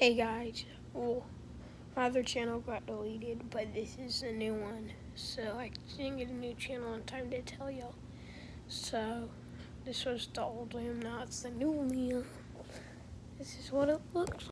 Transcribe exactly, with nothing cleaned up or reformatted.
Hey guys, well, my other channel got deleted, but this is a new one, so I didn't get a new channel in time to tell y'all. So, this was the old Liam, now it's the new Liam. This is what it looks like.